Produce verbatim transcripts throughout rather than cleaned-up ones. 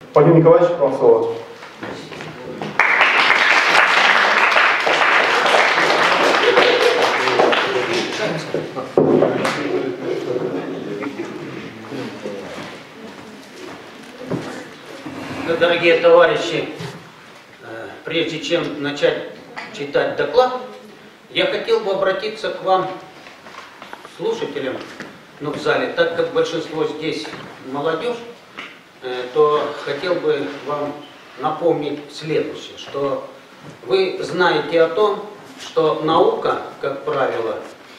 Владимир Николаевич, вам слово. Дорогие товарищи, прежде чем начать читать доклад, я хотел бы обратиться к вам, слушателям, ну, в зале, так как большинство здесь молодежь, то хотел бы вам напомнить следующее, что вы знаете о том, что наука, как правило,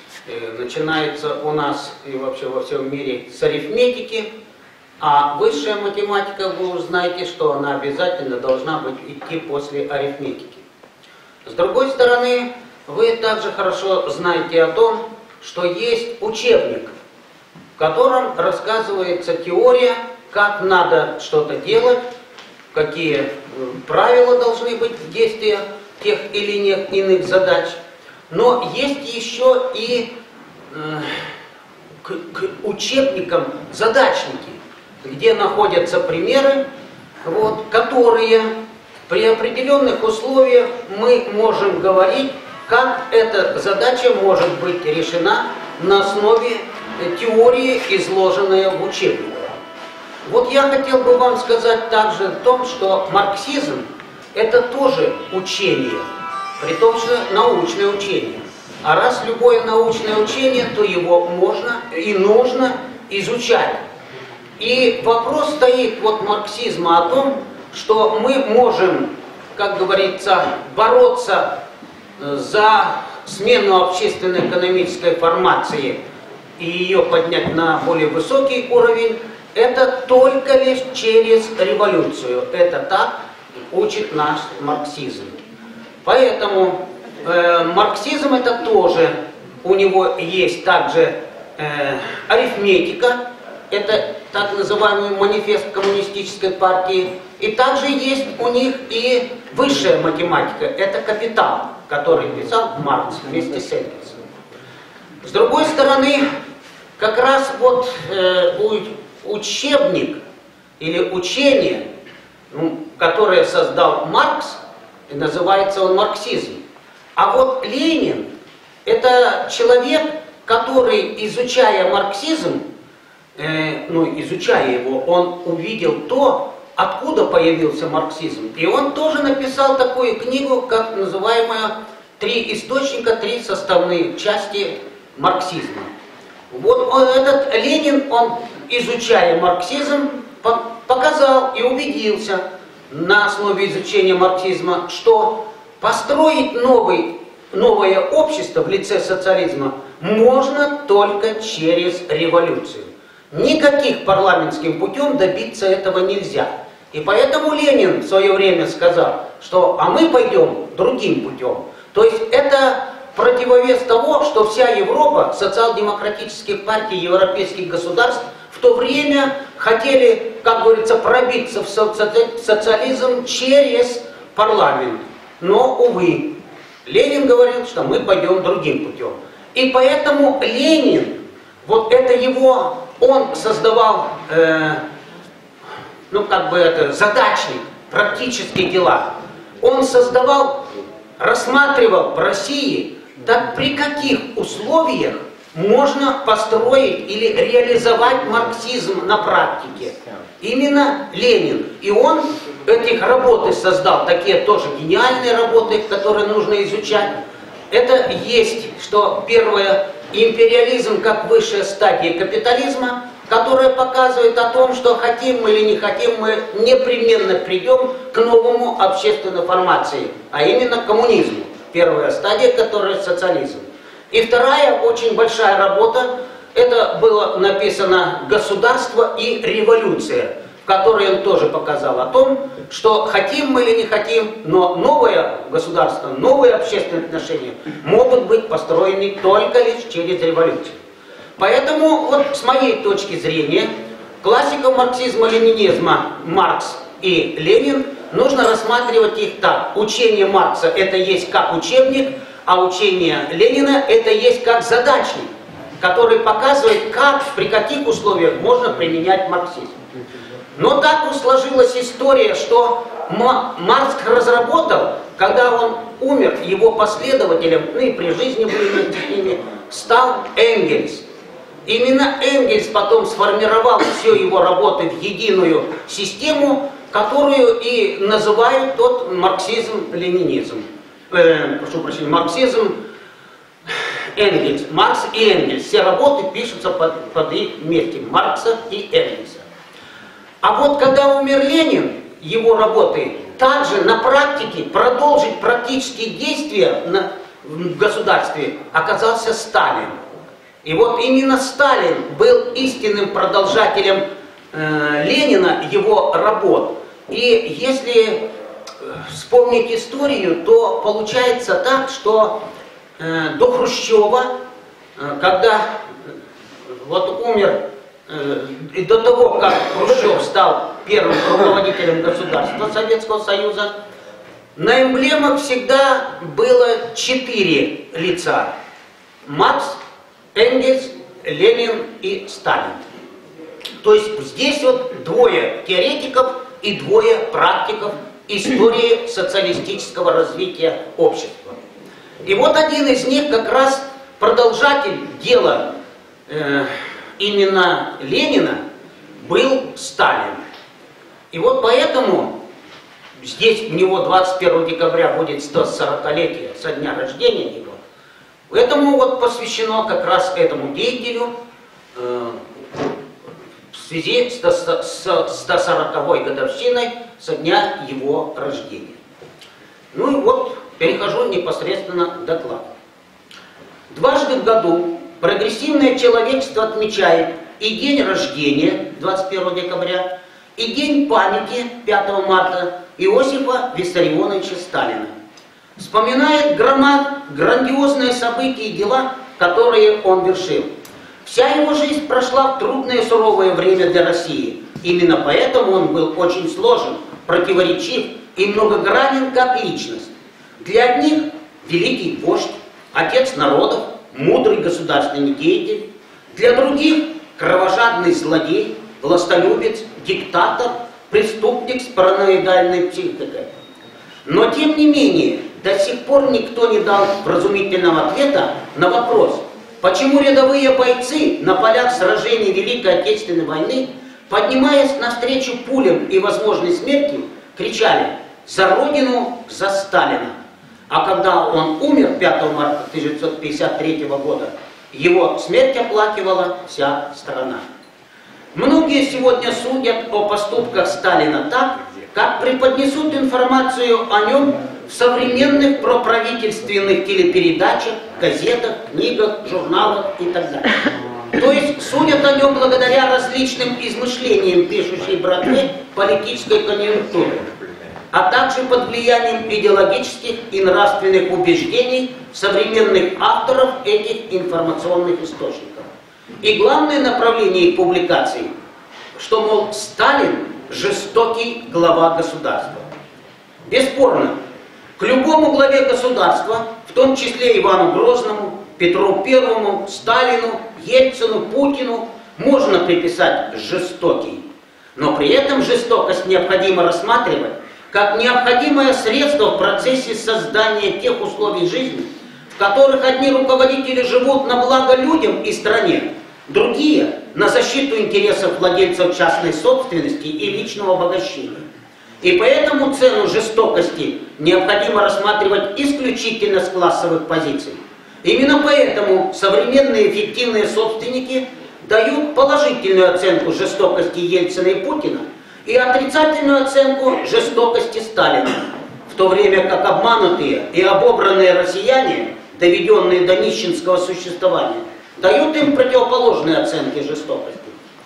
начинается у нас и вообще во всем мире с арифметики, а высшая математика, вы узнаете, что она обязательно должна быть идти после арифметики. С другой стороны, вы также хорошо знаете о том, что есть учебник, в котором рассказывается теория, как надо что-то делать, какие правила должны быть в действии тех или иных задач. Но есть еще и э, к, к учебникам задачники, где находятся примеры, вот, которые при определенных условиях мы можем говорить, как эта задача может быть решена на основе теории, изложенной в учебниках. Вот я хотел бы вам сказать также о том, что марксизм – это тоже учение, при том, что научное учение. А раз любое научное учение, то его можно и нужно изучать. И вопрос стоит вот марксизма о том, что мы можем, как говорится, бороться за смену общественно-экономической формации и ее поднять на более высокий уровень, это только лишь через революцию. Это так учит наш марксизм. Поэтому э, марксизм это тоже, у него есть также э, арифметика, это так называемый манифест коммунистической партии, и также есть у них и высшая математика, это «Капитал», который писал Маркс вместе с Энгельсом. С другой стороны, как раз вот э, учебник или учение, ну, которое создал Маркс, называется он марксизм. А вот Ленин – это человек, который, изучая марксизм, э, ну, изучая его, он увидел то, откуда появился марксизм. И он тоже написал такую книгу, как называемая «Три источника, три составные части марксизма». Вот он, этот Ленин, он, изучая марксизм, показал и убедился на основе изучения марксизма, что построить новый, новое общество в лице социализма можно только через революцию. Никаких парламентским путем добиться этого нельзя. И поэтому Ленин в свое время сказал, что а мы пойдем другим путем. То есть это противовес того, что вся Европа, социал-демократических партий, европейских государств в то время хотели, как говорится, пробиться в соци- социализм через парламент. Но, увы, Ленин говорил, что мы пойдем другим путем. И поэтому Ленин, вот это его, он создавал, э, ну как бы это, задачник, практические дела. Он создавал, рассматривал в России, так при каких условиях можно построить или реализовать марксизм на практике. Именно Ленин. И он этих работы создал, такие тоже гениальные работы, которые нужно изучать. Это есть, что первое, империализм как высшая стадия капитализма, которая показывает о том, что хотим мы или не хотим, мы непременно придем к новому общественной формации, а именно к коммунизму. Первая стадия, которая социализм. И вторая очень большая работа, это было написано «Государство и революция», в которой он тоже показал о том, что хотим мы или не хотим, но новое государство, новые общественные отношения могут быть построены только лишь через революцию. Поэтому, вот с моей точки зрения, классиков марксизма-ленинизма Маркс и Ленин нужно рассматривать их так. Учение Маркса это есть как учебник, а учение Ленина это есть как задачник, который показывает, как, при каких условиях можно применять марксизм. Но так уж сложилась история, что Маркс разработал, когда он умер, его последователем, ну и при жизни были вместе с ними, стал Энгельс. Именно Энгельс потом сформировал всю его работу в единую систему, которую и называют тот марксизм-ленинизм. Э, прошу прощения, марксизм Энгельс. Маркс и Энгельс. Все работы пишутся под, под их вместе. Маркса и Энгельса. А вот когда умер Ленин, его работы, также на практике продолжить практические действия на, в государстве оказался Сталин. И вот именно Сталин был истинным продолжателем э, Ленина, его работ. И если вспомнить историю, то получается так, что э, до Хрущева, э, когда вот умер, э, и до того, как Хрущев стал первым руководителем государства Советского Союза, на эмблемах всегда было четыре лица: Маркс, Энгельс, Ленин и Сталин. То есть здесь вот двое теоретиков и двое практиков истории социалистического развития общества. И вот один из них как раз продолжатель дела э, именно Ленина был Сталин. И вот поэтому здесь у него двадцать первого декабря будет сто сорокалетие со дня рождения его. Этому вот посвящено как раз этому деятелю э, в связи с сто сороковой годовщиной со дня его рождения. Ну и вот перехожу непосредственно к докладу. Дважды в году прогрессивное человечество отмечает и день рождения двадцать первого декабря, и день памяти пятого марта Иосифа Виссарионовича Сталина. Вспоминает громад, грандиозные события и дела, которые он вершил. Вся его жизнь прошла в трудное суровое время для России. Именно поэтому он был очень сложен, противоречив и многогранен как личность. Для одних великий вождь, отец народов, мудрый государственный деятель. Для других кровожадный злодей, властолюбец, диктатор, преступник с параноидальной психикой. Но тем не менее, до сих пор никто не дал вразумительного ответа на вопрос, почему рядовые бойцы на полях сражений Великой Отечественной войны, поднимаясь навстречу пулям и возможной смерти, кричали «За Родину, за Сталина!». А когда он умер пятого марта тысяча девятьсот пятьдесят третьего года, его смерть оплакивала вся страна. Многие сегодня судят о поступках Сталина так, как преподнесут информацию о нем в современных проправительственных телепередачах, газетах, книгах, журналах и так далее. То есть судят о нем благодаря различным измышлениям пишущей братвы политической конъюнктуры, а также под влиянием идеологических и нравственных убеждений современных авторов этих информационных источников. И главное направление их публикаций, что, мол, Сталин – жестокий глава государства. Бесспорно, к любому главе государства, в том числе Ивану Грозному, Петру Первому, Сталину, Ельцину, Путину, можно приписать жестокий. Но при этом жестокость необходимо рассматривать как необходимое средство в процессе создания тех условий жизни, в которых одни руководители живут на благо людям и стране, другие – на защиту интересов владельцев частной собственности и личного обогащения. И поэтому цену жестокости необходимо рассматривать исключительно с классовых позиций. Именно поэтому современные эффективные собственники дают положительную оценку жестокости Ельцина и Путина и отрицательную оценку жестокости Сталина, в то время как обманутые и обобранные россияне, доведенные до нищенского существования, дают им противоположные оценки жестокости.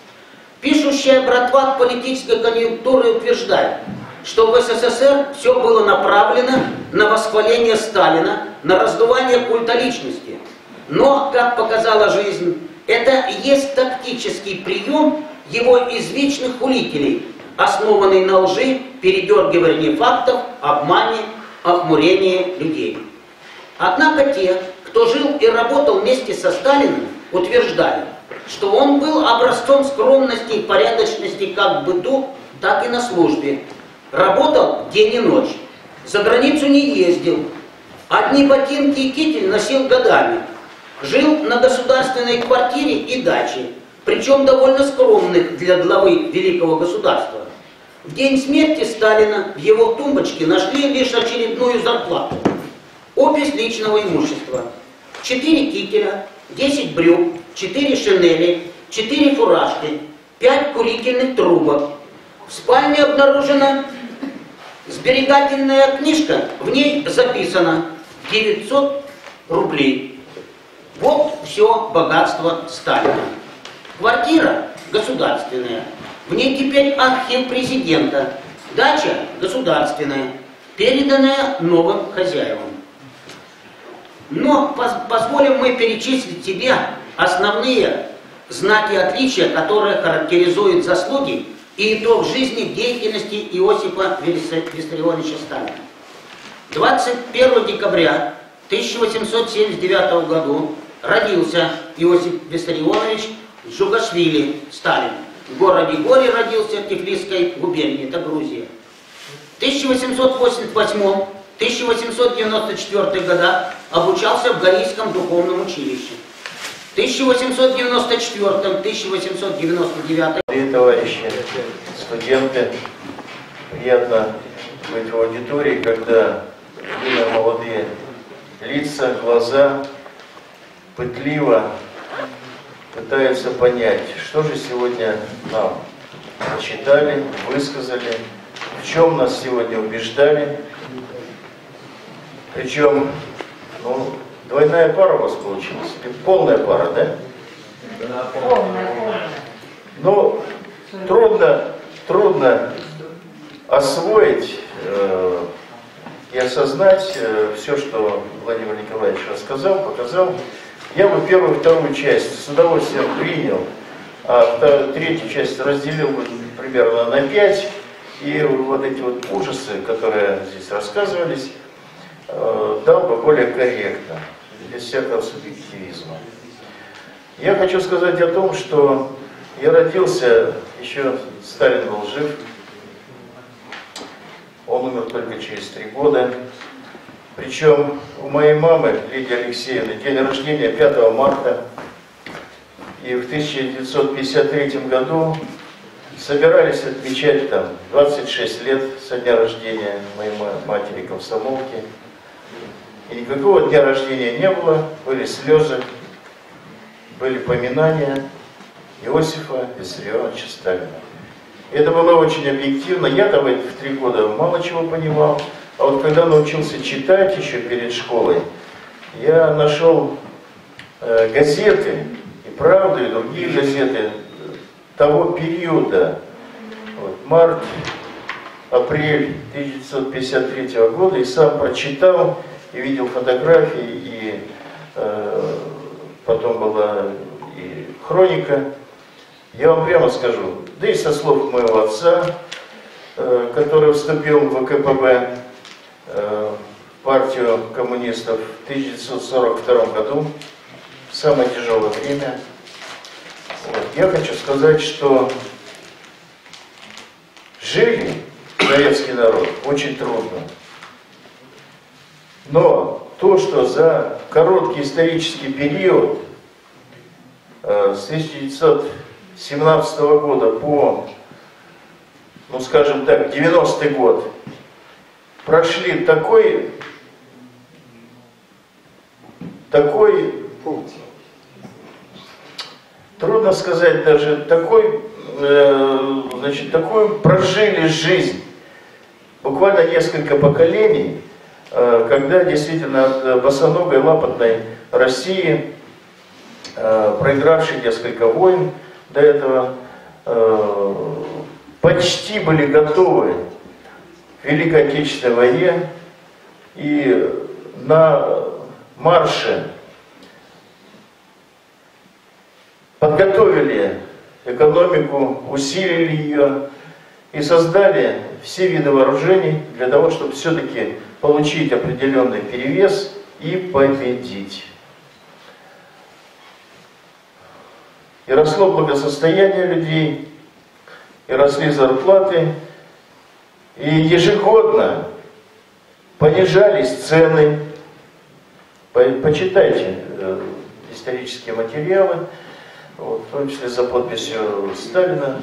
Пишущая братва политической конъюнктуры утверждает, что в СССР все было направлено на восхваление Сталина, на раздувание культа личности. Но, как показала жизнь, это и есть тактический прием его извечных хулителей, основанный на лжи, передергивании фактов, обмане, охмурении людей. Однако те, кто жил и работал вместе со Сталиным, утверждали, что он был образцом скромности и порядочности как в быту, так и на службе. Работал день и ночь. За границу не ездил. Одни ботинки и китель носил годами. Жил на государственной квартире и даче, причем довольно скромных для главы великого государства. В день смерти Сталина в его тумбочке нашли лишь очередную зарплату. Опись личного имущества. Четыре кителя, десять брюк, четыре шинели, четыре фуражки, пять курительных трубок. В спальне обнаружена сберегательная книжка, в ней записано девятьсот рублей. Вот все богатство Сталина. Квартира государственная, в ней теперь архив президента. Дача государственная, переданная новым хозяевам. Но позволим мы перечислить тебе основные знаки отличия, которые характеризуют заслуги и итог жизни деятельности Иосифа Виссарионовича Сталина. двадцать первого декабря тысяча восемьсот семьдесят девятого года родился Иосиф Виссарионович Джугашвили Сталин. В городе Гори родился в Тифлисской губернии, это Грузия. В тысяча восемьсот восемьдесят восьмом — тысяча восемьсот девяносто четвёртом годах обучался в Горийском духовном училище. В тысяча восемьсот девяносто четвёртом — тысяча восемьсот девяносто девятом Дорогие товарищи, студенты, приятно быть в аудитории, когда видно молодые лица, глаза пытливо пытаются понять, что же сегодня нам прочитали, высказали, в чем нас сегодня убеждали. Причем, ну, двойная пара у вас получилась, или полная пара, да? Да, полная, полная. Ну, трудно, трудно освоить э, и осознать э, все, что Владимир Николаевич рассказал, показал. Я бы первую, вторую часть с удовольствием принял, а вторую, третью часть разделил бы примерно на пять. И вот эти вот ужасы, которые здесь рассказывались, э, дал бы более корректно, без всякого субъективизма. Я хочу сказать о том, что я родился, еще Сталин был жив, он умер только через три года. Причем у моей мамы, Лидии Алексеевны, день рождения пятого марта. И в тысяча девятьсот пятьдесят третьем году собирались отмечать там двадцать шесть лет со дня рождения моей матери комсомолки. И никакого дня рождения не было, были слезы, были поминания Иосифа Виссарионовича Сталина. И это было очень объективно. Я-то в три года мало чего понимал. А вот когда научился читать еще перед школой, я нашел э, газеты, и «Правду», и другие газеты того периода, вот, март, апрель тысяча девятьсот пятьдесят третьего года, и сам прочитал, и видел фотографии, и э, потом была и хроника. Я вам прямо скажу, да и со слов моего отца, э, который вступил в вэ ка пэ бэ, в партию коммунистов в тысяча девятьсот сорок втором году, в самое тяжелое время. Вот. Я хочу сказать, что жили советский народ очень трудно. Но то, что за короткий исторический период э, с тысяча девятьсот семнадцатого года по, ну скажем так, девяностый год, прошли такой, такой, трудно сказать даже, такой, э, значит, такую прожили жизнь, буквально несколько поколений, э, когда действительно от босоногой лапотной России, э, проигравшей несколько войн до этого, э, почти были готовы Великой Отечественной войне, и на марше подготовили экономику, усилили ее и создали все виды вооружений для того, чтобы все-таки получить определенный перевес и победить. И росло благосостояние людей, и росли зарплаты, и ежегодно понижались цены. Почитайте э, исторические материалы, вот, в том числе за подписью Сталина.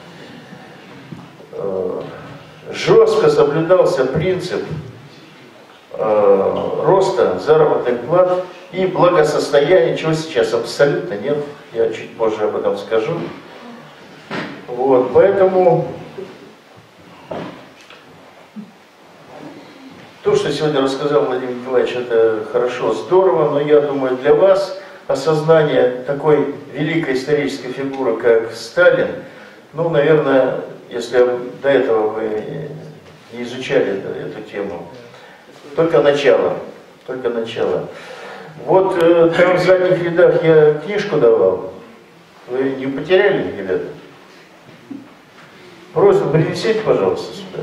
Э, жестко соблюдался принцип э, роста заработных плат и благосостояния, чего сейчас абсолютно нет. Я чуть позже об этом скажу. Вот, поэтому то, что сегодня рассказал Владимир Николаевич, это хорошо, здорово, но я думаю, для вас осознание такой великой исторической фигуры, как Сталин, ну, наверное, если до этого вы не изучали эту тему, только начало, только начало. Вот э, там в задних рядах я книжку давал, вы не потеряли, ребята? Просьба, принесите, пожалуйста, сюда.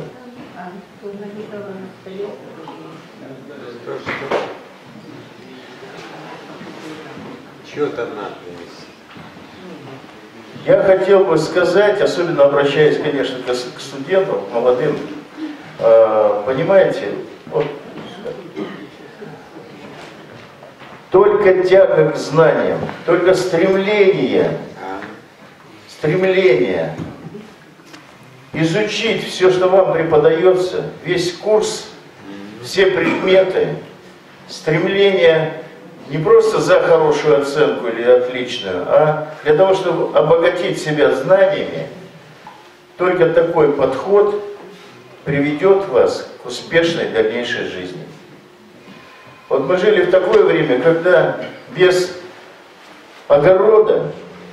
Чего-то надо принести. Я хотел бы сказать, особенно обращаясь, конечно, к студентам, к молодым, э, понимаете, вот, только тяга к знаниям, только стремление, стремление изучить все, что вам преподается, весь курс, все предметы, стремление не просто за хорошую оценку или отличную, а для того, чтобы обогатить себя знаниями, только такой подход приведет вас к успешной дальнейшей жизни. Вот мы жили в такое время, когда без огорода,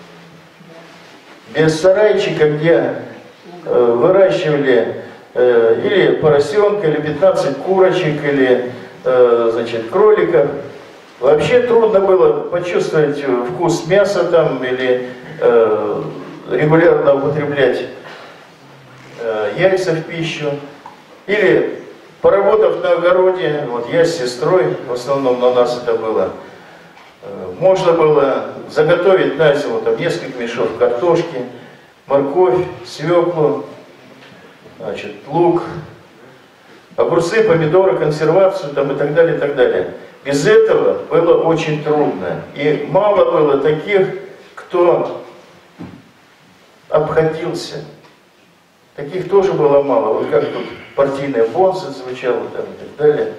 без сарайчика, где э, выращивали э, или поросенка, или пятнадцать курочек, или э, значит, кроликов, вообще трудно было почувствовать вкус мяса там, или э, регулярно употреблять э, яйца в пищу, или поработав на огороде, вот я с сестрой, в основном на нас это было, можно было заготовить на зиму там несколько мешков картошки, морковь, свеклу, значит, лук, огурцы, помидоры, консервацию там и так далее, и так далее. Без этого было очень трудно. И мало было таких, кто обходился. Таких тоже было мало. Вот как тут партийная бонса звучала там и так далее.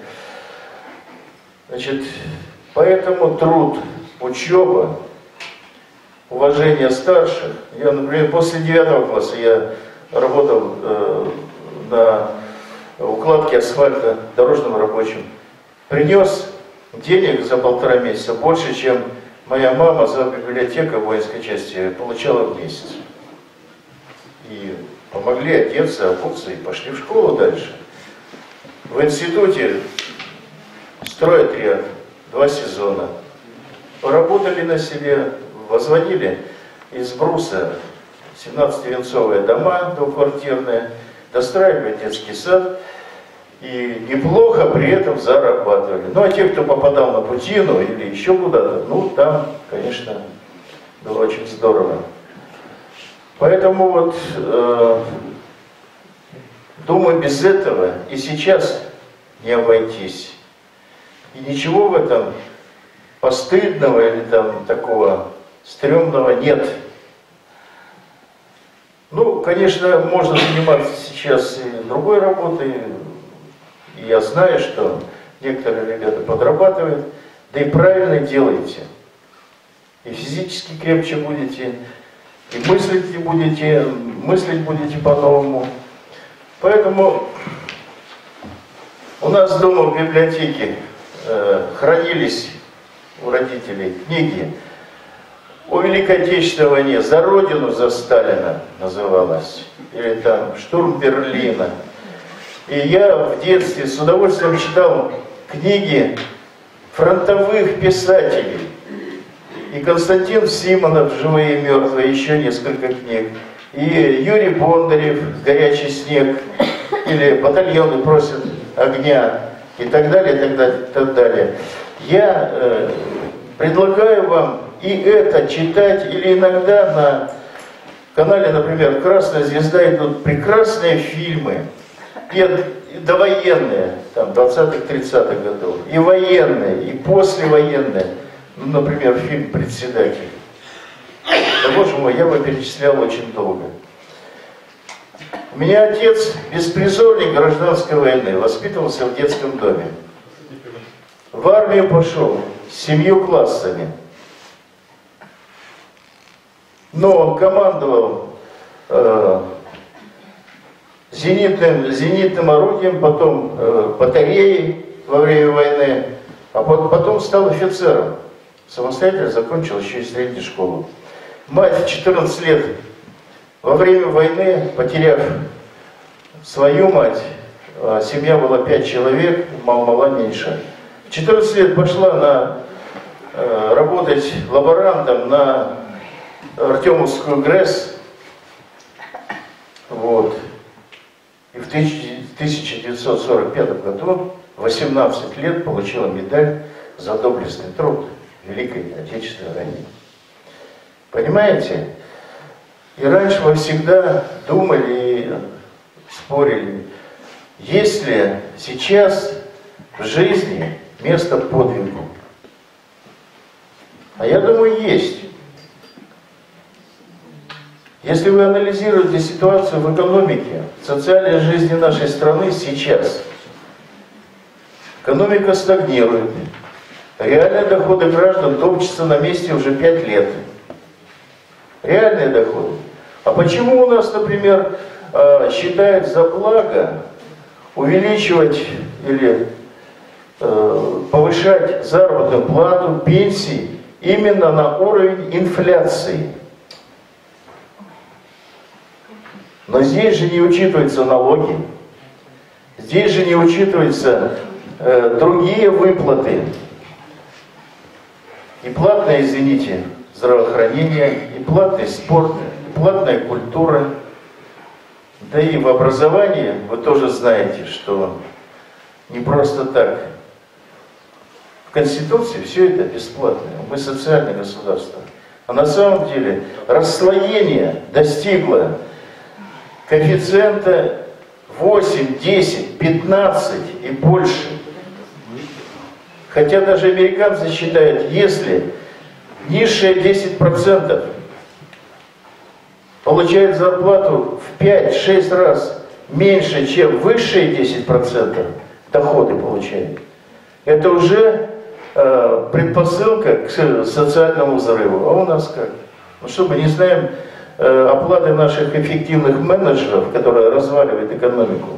Значит, поэтому труд, учеба, уважение старших. Я, например, после девятого класса я работал э, на укладке асфальта дорожным рабочим. Принес денег за полтора месяца больше, чем моя мама за библиотеку воинской части получала в месяц. И помогли одеться, обуться и пошли в школу дальше. В институте стройотряд, два сезона. Поработали на селе, возводили из бруса семнадцативенцовые дома двухквартирные, достраивали детский сад и неплохо при этом зарабатывали. Ну а те, кто попадал на Путину или еще куда-то, ну там, конечно, было очень здорово. Поэтому вот, э, думаю, без этого и сейчас не обойтись. И ничего в этом постыдного или там такого стрёмного нет. Ну, конечно, можно заниматься сейчас и другой работой. И я знаю, что некоторые ребята подрабатывают. Да и правильно делаете. И физически крепче будете, и мыслить будете, мыслить будете по-новому. Поэтому у нас дома в библиотеке э, хранились у родителей книги о Великой Отечественной войне, «За Родину, за Сталина» называлась, или там «Штурм Берлина». И я в детстве с удовольствием читал книги фронтовых писателей. И Константин Симонов «Живые и мертвые», еще несколько книг. И Юрий Бондарев «Горячий снег», или «Батальоны просят огня», и так далее, и так далее, и так далее. Я э, предлагаю вам и это читать, или иногда на канале, например, «Красная звезда» идут прекрасные фильмы, и довоенные, там, двадцатых-тридцатых годов, и военные, и послевоенные. Ну, например, фильм «Председатель». Да, боже мой, я бы перечислял очень долго. У меня отец беспризорник гражданской войны, воспитывался в детском доме. В армию пошел с семью классами. Но он командовал э, зенитным, зенитным орудием, потом э, батареей во время войны, а потом стал офицером. Самостоятельно закончил еще и среднюю школу. Мать в четырнадцать лет во время войны, потеряв свою мать, а семья была пять человек, мало-мало меньше. В четырнадцать лет пошла на, э, работать лаборантом на Артемовскую ГРЭС. Вот. И в тысяча девятьсот сорок пятом году, восемнадцать лет, получила медаль за доблестный труд в Великой Отечественной войне. Понимаете? И раньше мы всегда думали и спорили, есть ли сейчас в жизни место подвигу. А я думаю, есть. Если вы анализируете ситуацию в экономике, в социальной жизни нашей страны сейчас, экономика стагнирует, реальные доходы граждан топчутся на месте уже пять лет. Реальные доходы. А почему у нас, например, считают за благо увеличивать или повышать заработную плату, пенсии именно на уровень инфляции? Но здесь же не учитываются налоги, здесь же не учитываются э, другие выплаты. И платное, извините, здравоохранение, и платный спорт, и платная культура. Да и в образовании вы тоже знаете, что не просто так. В Конституции все это бесплатное. Мы социальное государство. А на самом деле расслоение достигло коэффициента восемь, десять, пятнадцать и больше. Хотя даже американцы считают, если низшие десять процентов получают зарплату в пять-шесть раз меньше, чем высшие десять процентов доходы получают, это уже э, предпосылка к социальному взрыву. А у нас как? Ну что, мы не знаем э, оплаты наших эффективных менеджеров, которые разваливают экономику.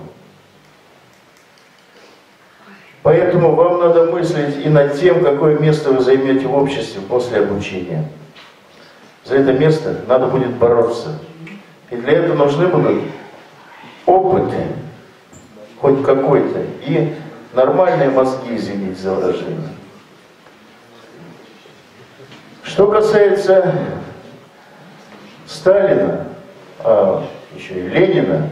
Поэтому вам надо мыслить и над тем, какое место вы займете в обществе после обучения. За это место надо будет бороться. И для этого нужны будут опыты, хоть какой-то, и нормальные мозги, извините за выражение. Что касается Сталина, а еще и Ленина,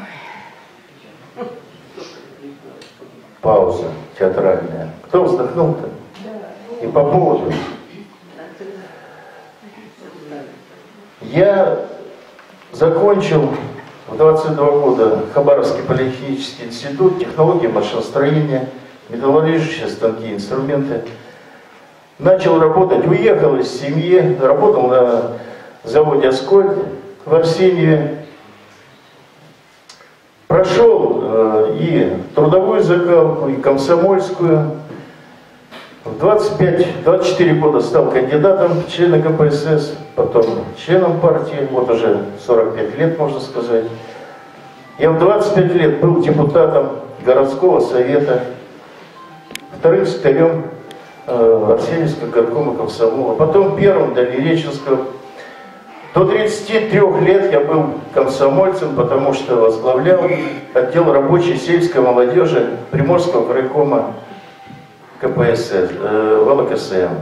пауза театральная. Кто вздохнул-то? И по поводу. Я закончил в двадцать два года Хабаровский политехнический институт, технологии машиностроения, металлургические станки, инструменты. Начал работать, уехал из семьи, работал на заводе «Аскольд» в Арсеньеве. Прошел э, и трудовую закалку, и комсомольскую. В двадцать пять — двадцать четыре года стал кандидатом в члены ка пэ эс эс, потом членом партии, вот уже сорок пять лет, можно сказать. Я в двадцать пять лет был депутатом городского совета, вторым секретарем э, Арсеньевского горкома комсомола, потом первым Дальнереченского. До тридцати трёх лет я был комсомольцем, потому что возглавлял отдел рабочей сельской молодежи Приморского крайкома ка пэ эс эс, э, вэ эл ка эс эм.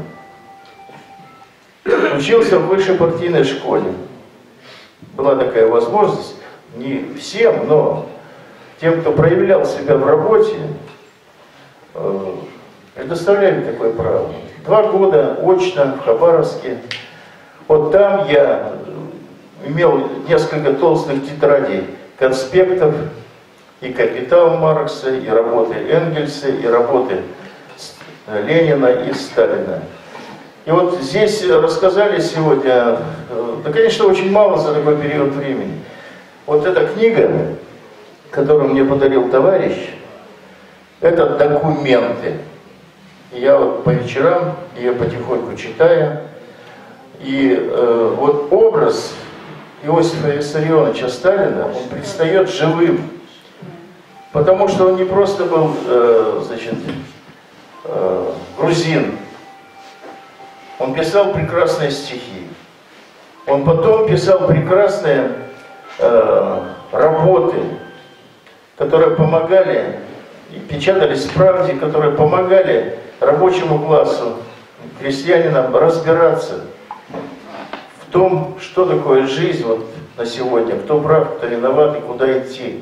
Учился в высшей партийной школе. Была такая возможность, не всем, но тем, кто проявлял себя в работе, э, предоставляли такое право. Два года очно в Хабаровске. Вот там я имел несколько толстых тетрадей конспектов, и «Капитал» Маркса, и работы Энгельса, и работы Ленина и Сталина. И вот здесь рассказали сегодня, да, конечно, очень мало за такой период времени. Вот эта книга, которую мне подарил товарищ, это документы. И я вот по вечерам ее потихоньку читаю. И э, вот образ Иосифа Виссарионовича Сталина, он предстает живым. Потому что он не просто был, э, значит, э, грузин. Он писал прекрасные стихи. Он потом писал прекрасные э, работы, которые помогали, и печатались в «Правде», которые помогали рабочему классу, крестьянинам разбираться в том, что такое жизнь вот на сегодня, кто прав, кто виноват и куда идти.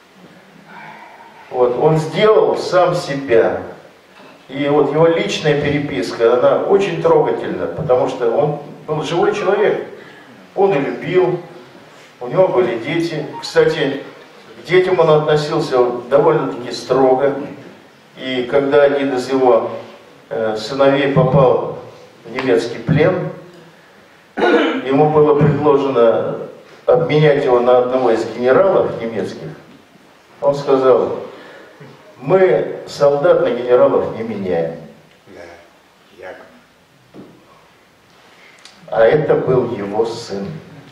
Вот, он сделал сам себя. И вот его личная переписка, она очень трогательна, потому что он был живой человек. Он и любил, у него были дети. Кстати, к детям он относился довольно-таки строго. И когда один из его э, сыновей попал в немецкий плен, ему было предложено обменять его на одного из генералов немецких. Он сказал: мы солдат на генералов не меняем. А это был его сын.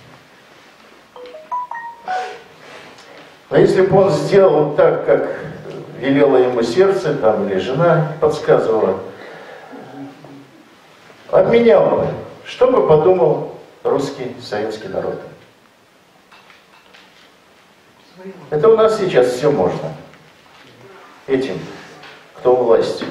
Но если бы он сделал так, как велело ему сердце, там, или жена подсказывала, обменял бы, что бы подумал русский советский народ? Это у нас сейчас все можно. Этим, кто у власти.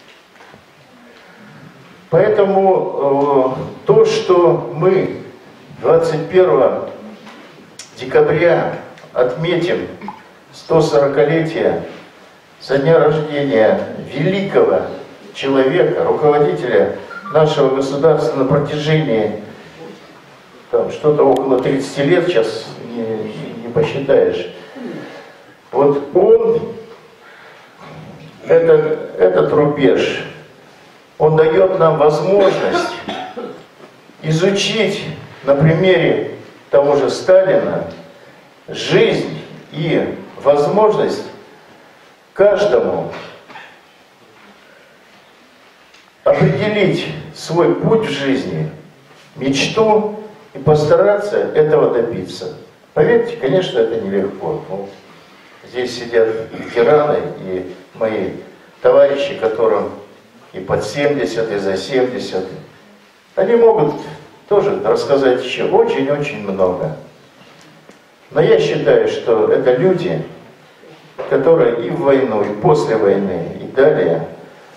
Поэтому э, то, что мы двадцать первого декабря отметим сто сорокалетие со дня рождения великого человека, руководителя нашего государства на протяжении там что-то около тридцати лет, сейчас не, не посчитаешь. Вот он, этот, этот рубеж, он дает нам возможность изучить на примере того же Сталина жизнь и возможность каждому определить свой путь в жизни, мечту и постараться этого добиться. Поверьте, конечно, это нелегко. Ну, здесь сидят ветераны и мои товарищи, которым и под семьдесят, и за семьдесят. Они могут тоже рассказать еще очень-очень много. Но я считаю, что это люди, которые и в войну, и после войны, и далее,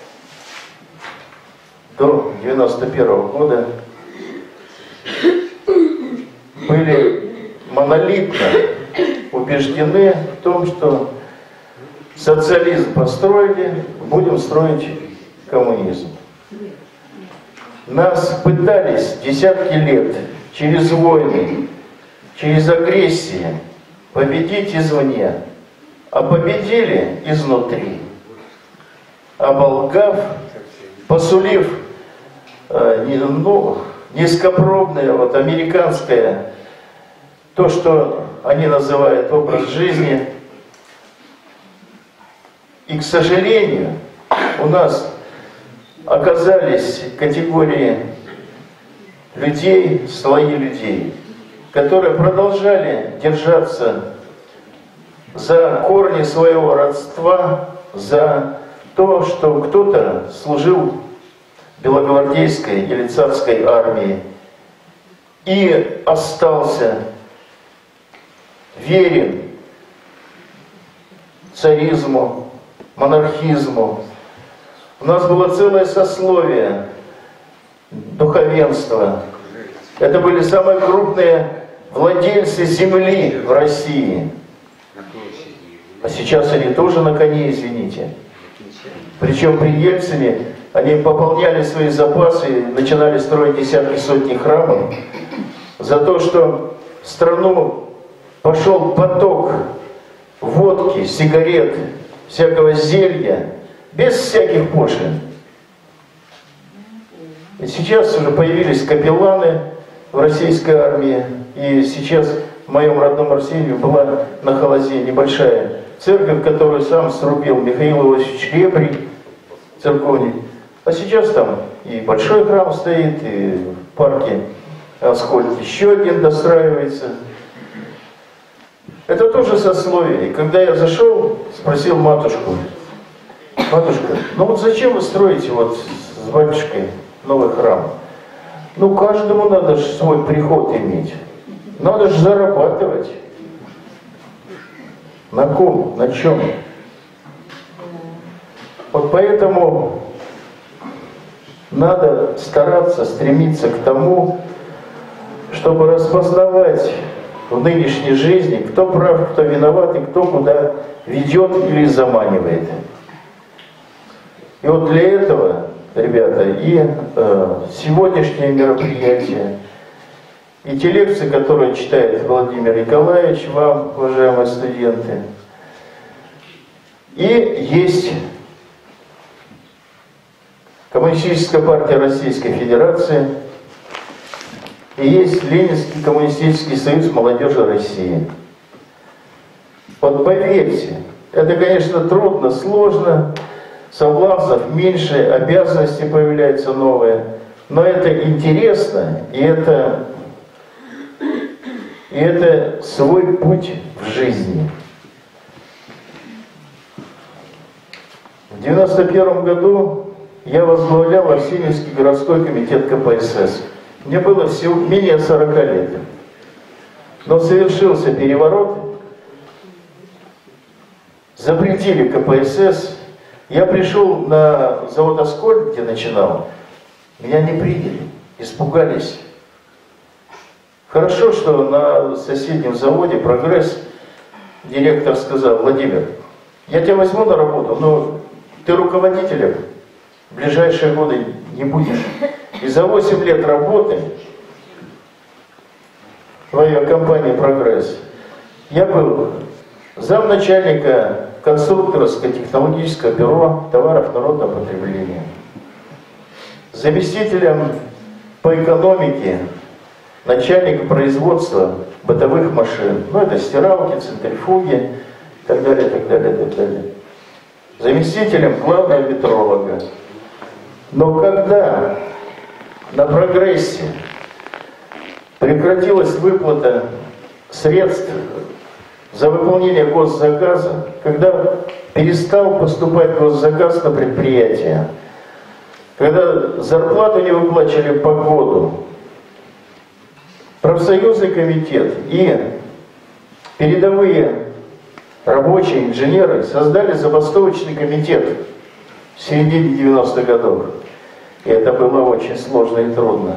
до девяносто первого года, были монолитно убеждены в том, что социализм построили, будем строить коммунизм. Нас пытались десятки лет через войны, через агрессии победить извне, а победили изнутри, оболгав, посулив э, не, ну, низкопробное, вот, американское, то, что они называют образ жизни. И, к сожалению, у нас оказались категории людей, слои людей, которые продолжали держаться за корни своего родства, за то, что кто-то служил в белогвардейской или царской армии и остался верен царизму, монархизму. У нас было целое сословие духовенства. Это были самые крупные владельцы земли в России. А сейчас они тоже на коне, извините. Причем при Ельцине они пополняли свои запасы, начинали строить десятки, сотни храмов за то, что в страну пошел поток водки, сигарет, всякого зелья, без всяких пошлин. И сейчас уже появились капелланы в российской армии, и сейчас в моем родном Арсении была на Холозе небольшая церковь, которую сам срубил Михаил Иосифович Ребрий, церковник. А сейчас там и большой храм стоит, и в парке Аскольд еще один достраивается. Это тоже сословие. И когда я зашел, спросил матушку: матушка, ну вот зачем вы строите вот с батюшкой новый храм? Ну каждому надо же свой приход иметь. Надо же зарабатывать. На ком? На чем? Вот поэтому надо стараться, стремиться к тому, чтобы распознавать в нынешней жизни, кто прав, кто виноват и кто куда ведет или заманивает. И вот для этого, ребята, и э, сегодняшнее мероприятие, и те лекции, которые читает Владимир Николаевич вам, уважаемые студенты, и есть Коммунистическая партия Российской Федерации, и есть Ленинский коммунистический союз молодежи России. Вот поверьте, это, конечно, трудно, сложно, соблазнов меньше, обязанности появляются новые, но это интересно, и это, и это свой путь в жизни. В девяносто первом году я возглавлял Арсеньевский городской комитет ка пэ эс эс. Мне было всего менее сорока лет. Но совершился переворот, запретили ка пэ эс эс. Я пришел на завод «Аскольд», где начинал, меня не приняли, испугались. Хорошо, что на соседнем заводе «Прогресс» директор сказал: Владимир, я тебя возьму на работу, но ты руководителем в ближайшие годы не будешь. И за восемь лет работы в авиакомпании «Прогресс» я был замначальника конструкторско-технологического бюро товаров народного потребления, заместителем по экономике начальника производства бытовых машин. Ну, это стиралки, центрифуги и так далее, так далее, так далее. Заместителем главного метролога. Но когда на «Прогрессе» прекратилась выплата средств за выполнение госзаказа, когда перестал поступать госзаказ на предприятие, когда зарплату не выплачивали по году, профсоюзный комитет и передовые рабочие, инженеры создали забастовочный комитет в середине девяностых годов. И это было очень сложно и трудно.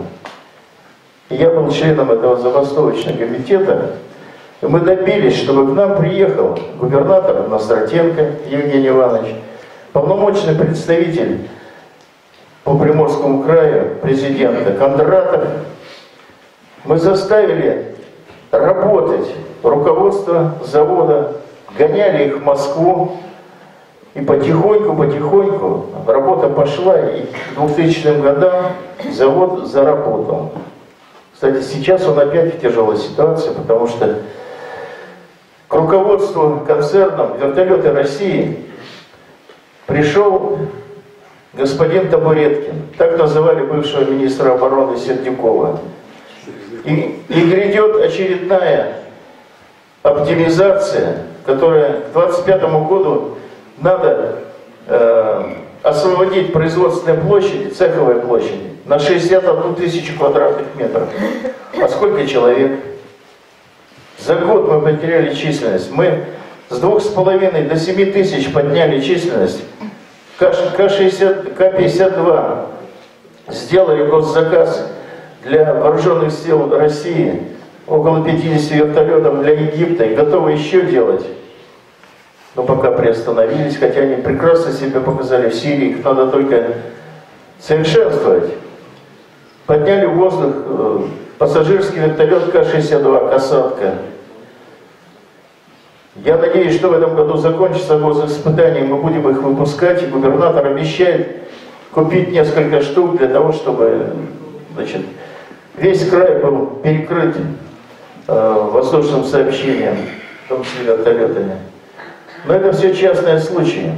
И я был членом этого забастовочного комитета, и мы добились, чтобы к нам приехал губернатор Ностратенко Евгений Иванович, полномочный представитель по Приморскому краю президента Кондратов. Мы заставили работать руководство завода, гоняли их в Москву, и потихоньку-потихоньку работа пошла, и к двухтысячным годам завод заработал. Кстати, сейчас он опять в тяжелой ситуации, потому что к руководству концерном «Вертолеты России» пришел господин Табуреткин, так называли бывшего министра обороны Сердюкова. И, и грядет очередная оптимизация, которая к двадцать пятому году надо э, освободить производственные площади, цеховые площади, на шестьдесят одну тысячу квадратных метров. А сколько человек? За год мы потеряли численность. Мы с двух с половиной до семи тысяч подняли численность. ка шестьдесят, ка пятьдесят два сделали госзаказ для вооруженных сил России, около пятидесяти вертолетов для Египта, и готовы еще делать. Но пока приостановились, хотя они прекрасно себя показали в Сирии, их надо только совершенствовать. подняли в воздух э, пассажирский вертолет Ка шестьдесят два «Касатка». Я надеюсь, что в этом году закончится госиспытание, мы будем их выпускать, и губернатор обещает купить несколько штук для того, чтобы, значит, весь край был перекрыт э, воздушным сообщением, в том числе вертолетами. Но это все частные случаи.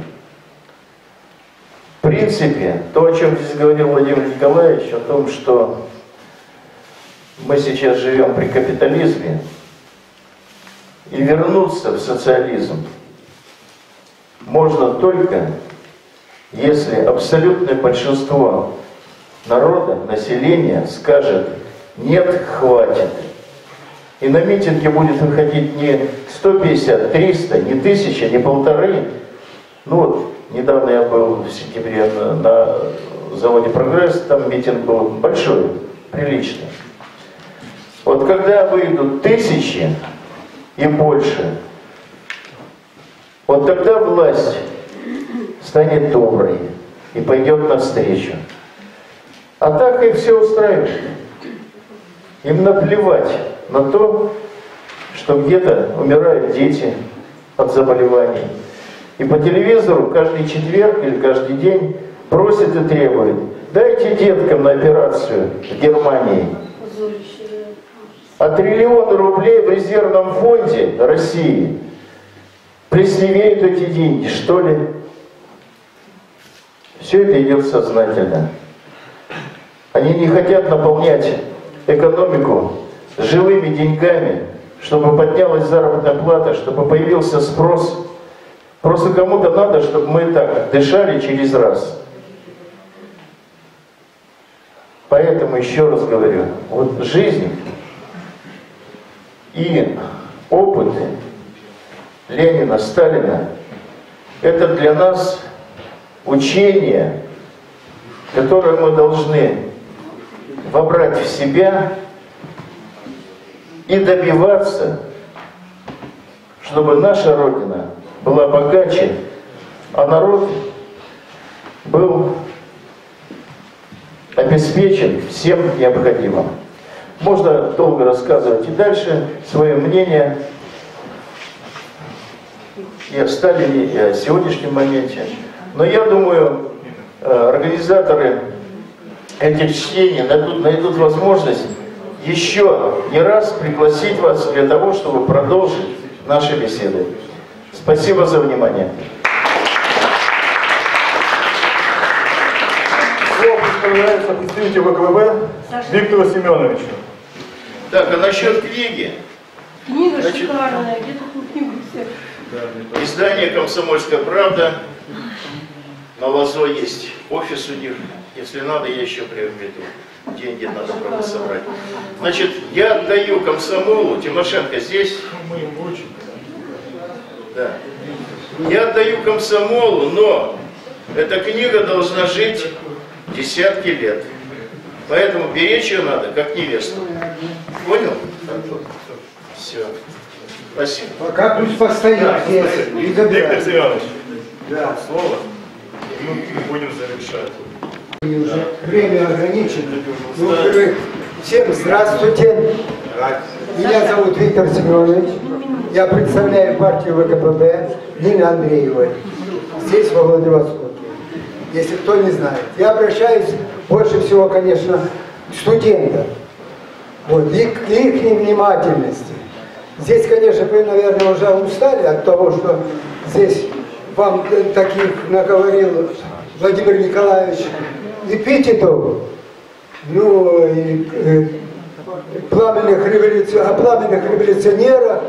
В принципе, то, о чем здесь говорил Владимир Николаевич, о том, что мы сейчас живем при капитализме, и вернуться в социализм можно только, если абсолютное большинство народа, населения скажет: нет, хватит. И на митинге будет выходить не сто пятьдесят, триста, не тысяча, не полторы. Ну вот, недавно я был в сентябре на, на заводе «Прогресс», там митинг был большой, приличный. Вот когда выйдут тысячи и больше, вот тогда власть станет доброй и пойдет навстречу. А так их все устраивает. Им наплевать на то, что где-то умирают дети от заболеваний. И по телевизору каждый четверг или каждый день просят и требуют: дайте деткам на операцию в Германии. А триллионы рублей в резервном фонде России плесневеют эти деньги, что ли? Все это идет сознательно. Они не хотят наполнять экономику живыми деньгами, чтобы поднялась заработная плата, чтобы появился спрос. Просто кому-то надо, чтобы мы так дышали через раз. Поэтому еще раз говорю, вот жизнь и опыты Ленина, Сталина — это для нас учение, которое мы должны вобрать в себя и добиваться, чтобы наша Родина была богаче, а народ был обеспечен всем необходимым. Можно долго рассказывать и дальше свое мнение и о Сталине, и о сегодняшнем моменте. Но я думаю, организаторы этих чтений найдут, найдут возможность еще не раз пригласить вас для того, чтобы продолжить наши беседы. Спасибо за внимание. Слово представляется представителю вэ ка вэ бэ Виктору Семеновичу. Так, а насчет книги? Книга Значит, шикарная, где такую книгу взять? Издание «Комсомольская правда». На Лозо есть офис у них. Если надо, я еще приобрету. Деньги надо, правда, собрать. Значит, я отдаю комсомолу. Тимошенко здесь? Да. Я отдаю комсомолу, но эта книга должна жить десятки лет. Поэтому беречь ее надо, как невесту. Понял? Все. Спасибо. Пока пусть постоит здесь. Виктор Семенович, Да. слово. Мы будем завершать. И уже время ограничено. Ну, во-первых, всем здравствуйте. Меня зовут Виктор Семенович. Я представляю партию вэ ка пэ бэ Нины Андреевой. Здесь, во Владивостоке. Если кто не знает. Я обращаюсь больше всего, конечно, к студентам. Вот, и к их невнимательности. Здесь, конечно, вы, наверное, уже устали от того, что здесь вам таких наговорил Владимир Николаевич эпитетов, ну, и, э, пламенных революци... о пламенных революционерах,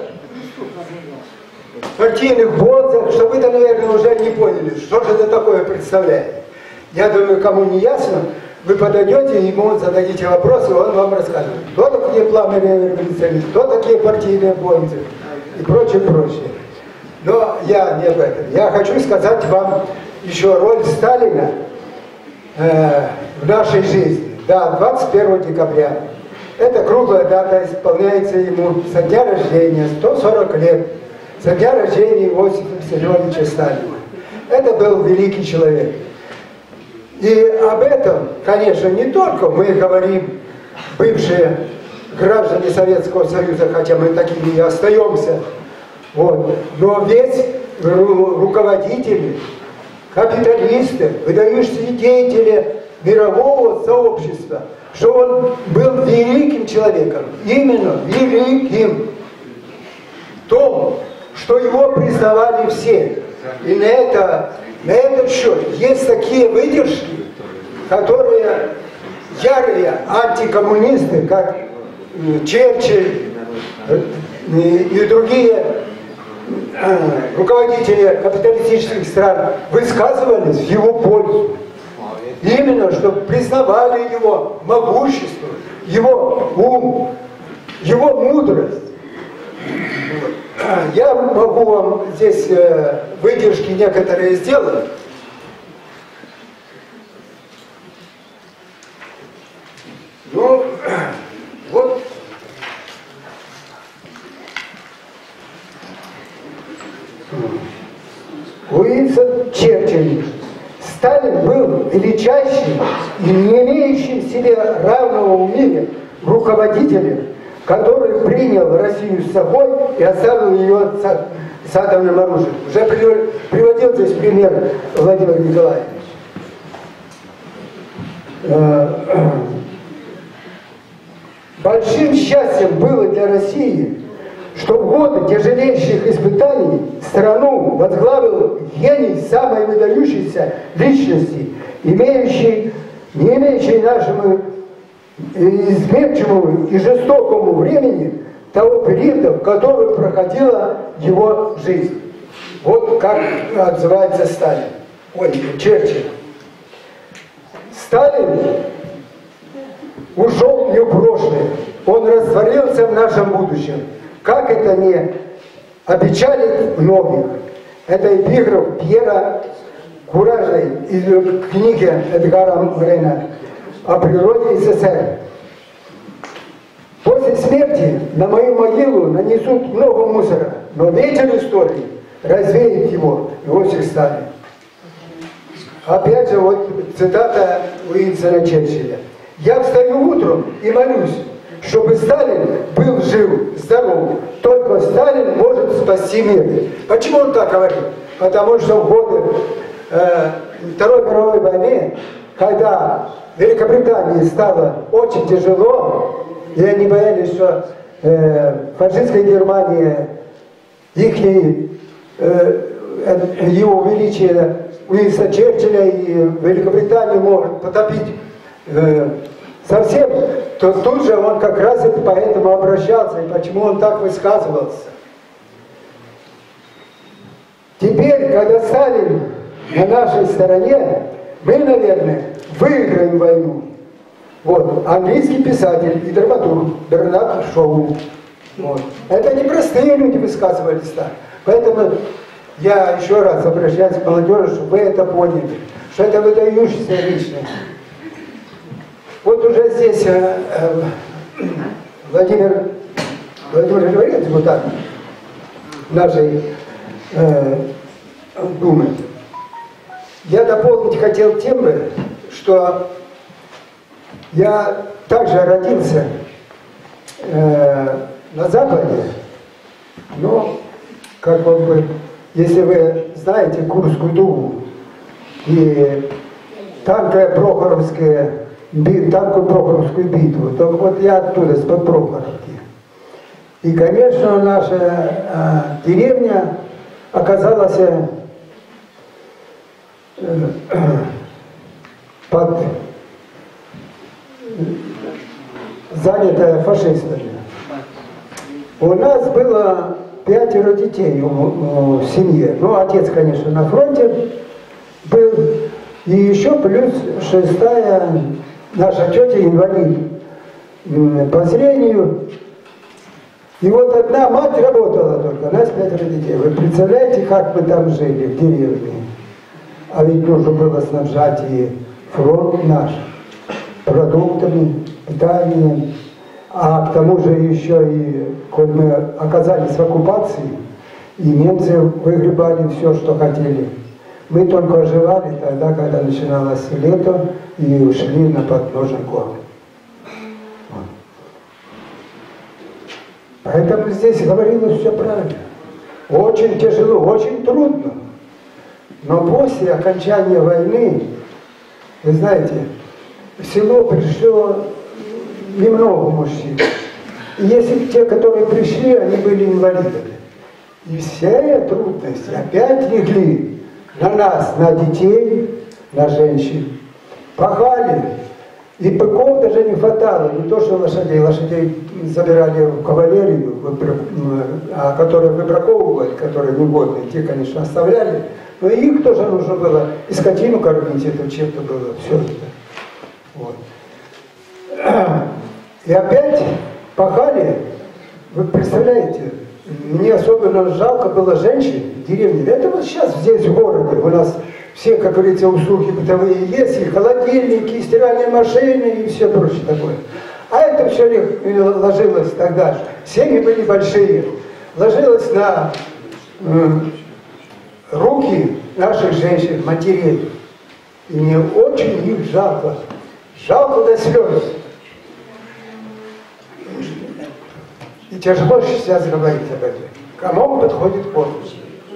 партийных боцах, что вы-то, наверное, уже не поняли, что же это такое представляет. Я думаю, кому не ясно, вы подойдете, ему зададите вопросы, он вам расскажет, кто такие пламенные революционеры, кто такие партийные бойцы и прочее, прочее. Но я не об этом. Я хочу сказать вам еще роль Сталина э, в нашей жизни. Да, двадцать первого декабря. Это круглая дата, исполняется ему со дня рождения, сто сорок лет, со дня рождения Иосифа Виссарионовича Сталина. Это был великий человек. И об этом, конечно, не только мы говорим, бывшие граждане Советского Союза, хотя мы такими и остаемся, вот, но весь ру руководители, капиталисты, выдающиеся деятели мирового сообщества, что он был великим человеком, именно великим в том, что его признавали все. И на, это, на этот счет есть такие выдержки, которые ярые антикоммунисты, как Черчилль и другие руководители капиталистических стран высказывались в его пользу. Именно, чтобы признавали его могущество, его ум, его мудрость. Я могу вам здесь выдержки некоторые сделать. Ну, вот. Уинстон Черчилль. Сталин был величайшим и не имеющим в себе равного в мире руководителем, который принял Россию с собой и оставил ее с атомным оружием. Уже приводил здесь пример Владимир Николаевич. Большим счастьем было для России, что в годы тяжелейших испытаний страну возглавил гений самой выдающейся личности, имеющий, не имеющий нашему изменчивому и жестокому времени того периода, в который проходила его жизнь. Вот как отзывается Сталин. Ой, Черчилль. Сталин ушел не в прошлое, он растворился в нашем будущем. Как это не опечалит многих? Это эпиграф Пьера Куража из книги Эдгара Рейна о природе СССР. После смерти на мою могилу нанесут много мусора, но ветер истории развеет его, Иосиф Сталин. Опять же, вот цитата Уинстона Черчилля. «Я встаю утром и молюсь, чтобы Сталин был жив, здоров. Только Сталин может спасти мир». Почему он так говорит? Потому что в годы э, Второй мировой войны, когда Великобритании стало очень тяжело, и они боялись, что э, фашистская Германия, их, э, его величие Уинстона Черчилля и Великобританию может потопить э, совсем, то тут же он как раз это поэтому обращался, и почему он так высказывался. Теперь, когда Сталин на нашей стороне, мы, наверное, выиграем войну. Вот, английский писатель и драматург Бернард Шоу. Вот. Это не простые люди высказывались так. Поэтому я еще раз обращаюсь к молодежи, чтобы вы это поняли, что это выдающаяся личность. Вот уже здесь э, э, Владимир Владимир говорит, депутат нашей э, Думы. Я дополнить хотел тем, что я также родился э, на Западе, но, как бы, если вы знаете Курскую дугу и танковая Прохоровская, танковую Прохоровскую битву, то вот я оттуда, с-под Прохоровки. И, конечно, наша э, деревня оказалась э, э, под занятая фашистами. У нас было пятеро детей в, в семье. Ну, отец, конечно, на фронте был. И еще плюс шестая наша тетя инвалид по зрению. И вот одна мать работала только, у нас пятеро детей. Вы представляете, как мы там жили в деревне? А ведь нужно было снабжать и фронт наш продуктами, питанием. А к тому же еще и, коль мы оказались в оккупации, и немцы выгребали все, что хотели. Мы только оживали тогда, когда начиналось лето, и ушли на подножный корм. Вот. Поэтому здесь говорилось все правильно. Очень тяжело, очень трудно. Но после окончания войны, вы знаете, в село пришло немного мужчин. И если те, которые пришли, они были инвалидами. И все трудности опять легли на нас, на детей, на женщин. Пахали. И быков даже не хватало. Не то, что лошадей. Лошадей забирали в кавалерию, а которые выбраковывали, которые негодные, те, конечно, оставляли. Но и их тоже нужно было. И скотину кормить, это чем-то было. Все это. Вот. И опять пахали. Вы представляете, мне особенно жалко было женщин в деревне. Это вот сейчас здесь, в городе, у нас все, как говорится, услуги бытовые есть, и холодильники, и стиральные машины, и все прочее такое. А это все ложилось тогда же. Семьи были большие. Ложилось на э, руки наших женщин, матерей. И мне очень их жалко. Жалко до слез. И тяжело сейчас говорить об этом. Кому подходит помощь?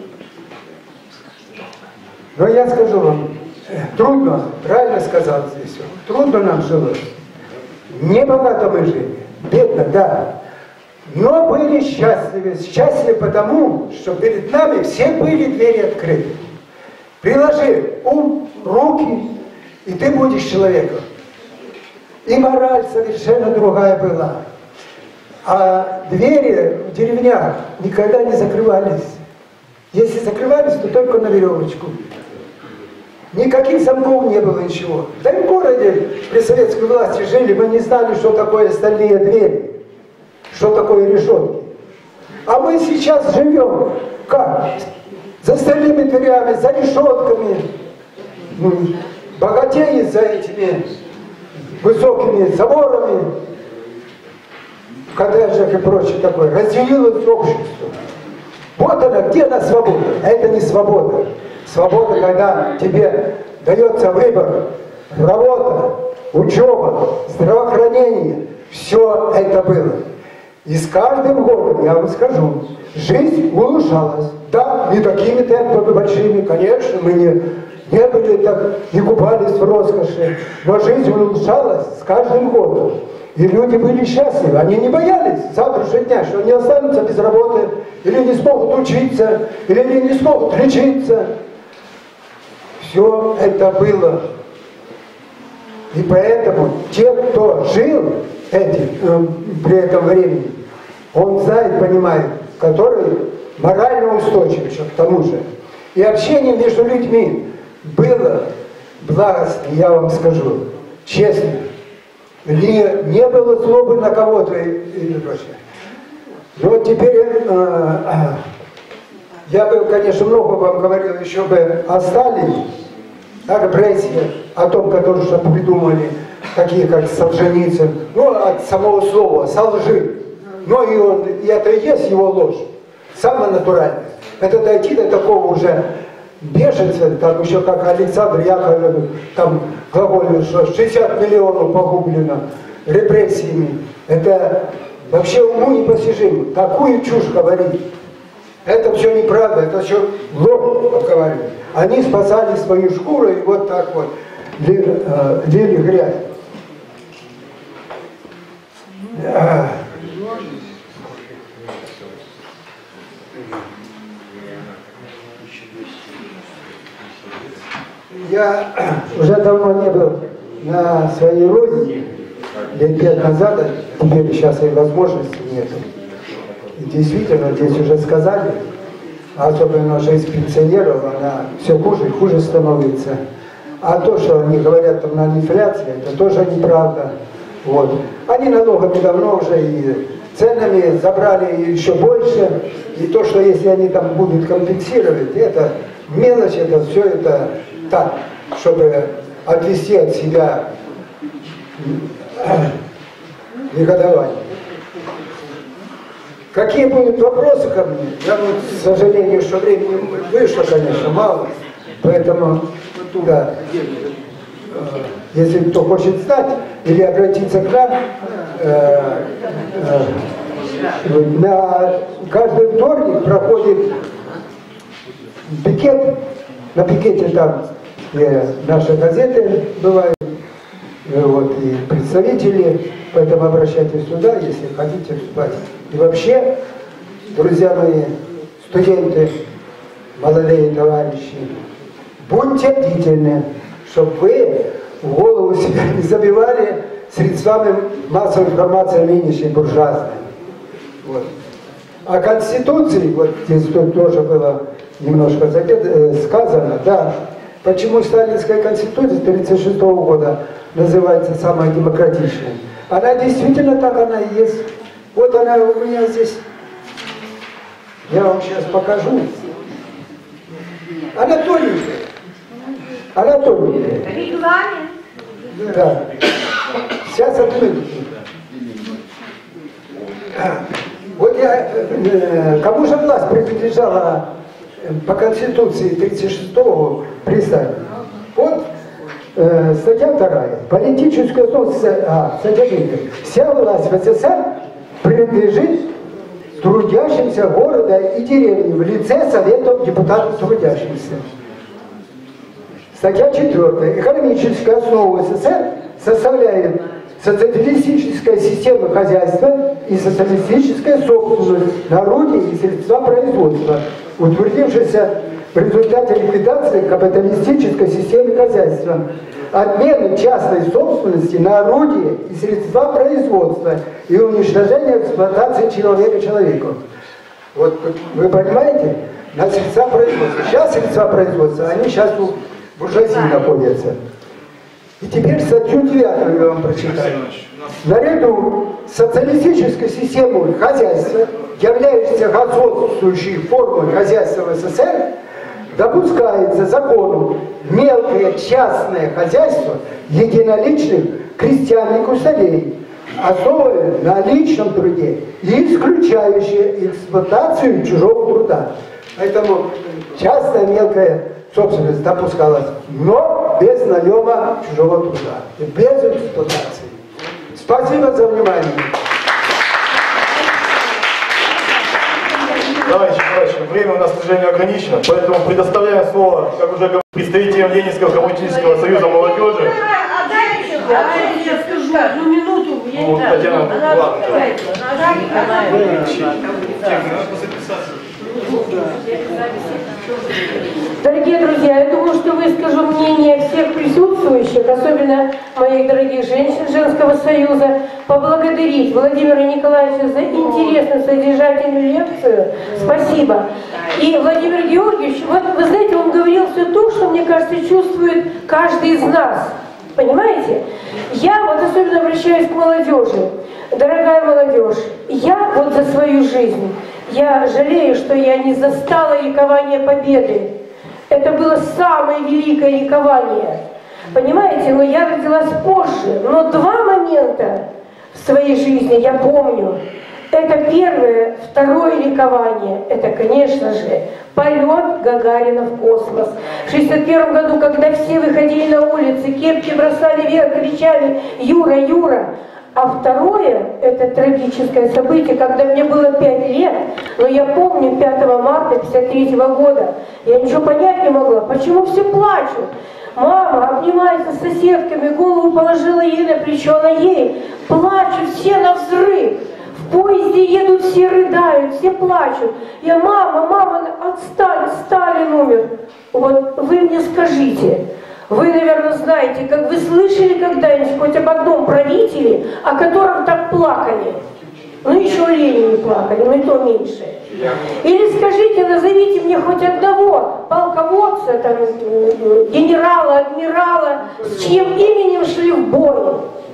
Но я скажу вам, трудно, правильно сказал здесь, трудно нам жилось. Не богато мы жили, бедно, да. Но были счастливы. Счастливы потому, что перед нами все были двери открыты. Приложи ум, руки, и ты будешь человеком. И мораль совершенно другая была. А двери в деревнях никогда не закрывались. Если закрывались, то только на веревочку. Никаких замков не было, ничего. Да и в городе при советской власти жили, мы не знали, что такое стальные двери, что такое решетки. А мы сейчас живем как? За стальными дверями, за решетками. Богатеи за этими высокими заборами, в коттеджах и прочее такое. Разделилось общество. Вот она, где она свобода? А это не свобода. Свобода, когда тебе дается выбор, работа, учеба, здравоохранение. Все это было. И с каждым годом, я вам скажу, жизнь улучшалась. Да, не такими темпами большими, конечно, мы не, не были так, не купались в роскоши, но жизнь улучшалась с каждым годом. И люди были счастливы, они не боялись завтрашнего дня, что они останутся без работы, или не смогут учиться, или не смогут лечиться. Все это было. И поэтому те, кто жил этим, э, при этом времени, он знает, понимает, который морально устойчив еще к тому же. И общение между людьми было благостно, я вам скажу, честно. Не, не было злобы на кого-то и, и прочее. Но вот теперь э, э, я бы, конечно, много вам говорил еще бы о Сталине, о репрессиях, о том, которые что придумали, такие как Солженицын, ну, от самого слова, солжи. Но и, он, и это и есть его ложь, самое натуральное. Это дойти до такого уже беженца, там еще как Александр Яковлевич, там глаголил, что шестьдесят миллионов погублено репрессиями. Это вообще уму непостижимо. Такую чушь говорить. Это все неправда, это все ложь говорить. Они спасали свою шкуру и вот так вот лили, э, лили грязь. Я уже давно не был на своей родине, лет пять назад, теперь сейчас и возможности нет. И действительно, здесь уже сказали, особенно жизнь пенсионеров, она все хуже и хуже становится. А то, что они говорят там на инфляции, это тоже неправда. Вот. Они налогами давно уже и ценами забрали еще больше. И то, что если они там будут компенсировать, это мелочь, это все это так, чтобы отвести от себя негодование. Какие будут вопросы ко мне? Я, вот, к сожалению, что времени вышло, конечно, мало. Поэтому, да, если кто хочет стать или обратиться к нам, э, э, на каждый вторник проходит пикет, на пикете там э, наши газеты бывают, э, вот, и представители, поэтому обращайтесь сюда, если хотите вступать. И вообще, друзья мои, студенты, молодые товарищи, будьте бдительны, чтобы вы в голову себя не забивали средствами массовой информации нынешней буржуазной. Вот. О Конституции, вот здесь тут тоже было немножко сказано, да, почему Сталинская Конституция тридцать шестого года называется самой демократичной. Она действительно так она и есть. Вот она у меня здесь. Я вам сейчас покажу. Анатолий. Анатолий. Регламент. Да. Сейчас открыли. Вот я, э, кому же власть принадлежала по Конституции тридцать шестого при Сталине? Вот э, статья вторая. Политическая основа, а, статья третья. Вся власть в СССР принадлежит трудящимся города и деревни в лице Советов депутатов трудящихся. Статья четвертая. Экономическая основа СССР составляет социалистическая система хозяйства и социалистическая собственность на орудия и средства производства, утвердившаяся в результате ликвидации капиталистической системы хозяйства, отмены частной собственности на орудия и средства производства и уничтожения эксплуатации человека человеку. Вот вы понимаете, на средства производства. Сейчас средства производства, они сейчас у буржуазии находятся. И теперь статью девятую я вам прочитаю. Наряду с социалистической системой хозяйства, являющейся господствующей формой хозяйства в СССР, допускается законом мелкое частное хозяйство единоличных крестьянных усадей, основанное на личном труде и исключающее эксплуатацию чужого труда. Поэтому частная мелкая собственность допускалась, но без наема чужого труда, и без эксплуатации. Спасибо за внимание. Товарищи, товарищи, время у нас, к сожалению, ограничено, поэтому предоставляем слово, как уже говорил, представителям Ленинского коммунистического союза молодежи. Я скажу одну минуту. Я Ну, не знаю. Татьяна, ладно. Дорогие друзья, я думаю, что выскажу мнение всех присутствующих, особенно моих дорогих женщин Женского союза, поблагодарить Владимира Николаевича за интересную содержательную лекцию. Спасибо. И Владимир Георгиевич, вот вы знаете, он говорил все то, что, мне кажется, чувствует каждый из нас. Понимаете? Я вот особенно обращаюсь к молодежи. Дорогая молодежь, я вот за свою жизнь, я жалею, что я не застала ликование победы. Это было самое великое ликование. Понимаете, но я родилась позже. Но два момента в своей жизни я помню. Это первое, второе ликование. Это, конечно же, полет Гагарина в космос. В шестьдесят первом году, когда все выходили на улицы, кепки бросали вверх, кричали «Юра, Юра!». А второе, это трагическое событие, когда мне было пять лет, но я помню пятого марта пятьдесят третьего года. Я ничего понять не могла, почему все плачут. Мама обнимается с соседками, голову положила ей на плечо, она ей. Плачут все на взрыв. В поезде едут, все рыдают, все плачут. Я, мама, мама, отстань, Сталин умер. Вот вы мне скажите, вы, наверное, знаете, как вы слышали когда-нибудь хоть об одном правителе, о котором так плакали? Ну, еще о Ленине плакали, но и то меньше. Или скажите, назовите мне хоть одного полководца, там, генерала, адмирала, с чьим именем шли в бой.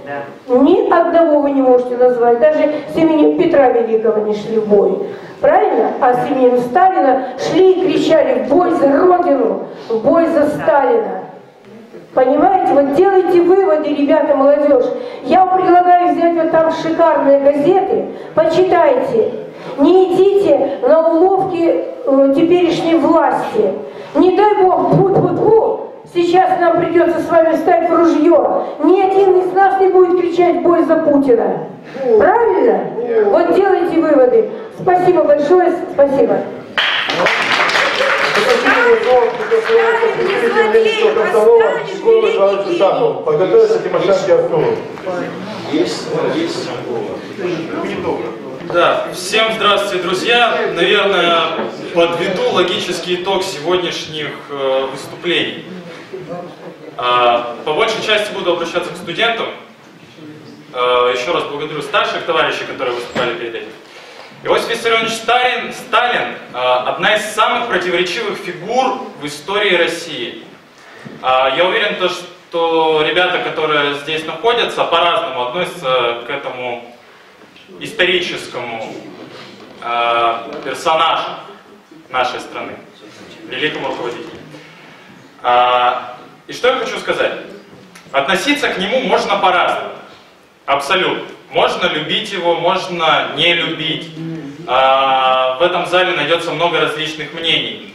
Ни одного вы не можете назвать, даже с именем Петра Великого не шли в бой. Правильно? А с именем Сталина шли и кричали в бой за Родину, в бой за Сталина. Понимаете? Вот делайте выводы, ребята, молодежь. Я вам предлагаю взять вот там шикарные газеты, почитайте. Не идите на уловки э, теперешней власти. Не дай бог, фу-фу-фу, сейчас нам придется с вами встать в ружье. Ни один из нас не будет кричать «бой за Путина». Правильно? Вот делайте выводы. Спасибо большое, спасибо. Подготовиться Тимошенко и Артуру. Есть, есть. Да, всем здравствуйте, друзья. Наверное, подведу логический итог сегодняшних э, выступлений. А, по большей части буду обращаться к студентам. А, еще раз благодарю старших товарищей, которые выступали перед этим. Иосиф Виссарионович Сталин, Сталин а, одна из самых противоречивых фигур в истории России. А, я уверен, то, что ребята, которые здесь находятся, по-разному относятся к этому историческому э, персонажу нашей страны, великому руководителю. А, и что я хочу сказать? Относиться к нему можно по-разному. Абсолютно. Можно любить его, можно не любить. А, в этом зале найдется много различных мнений.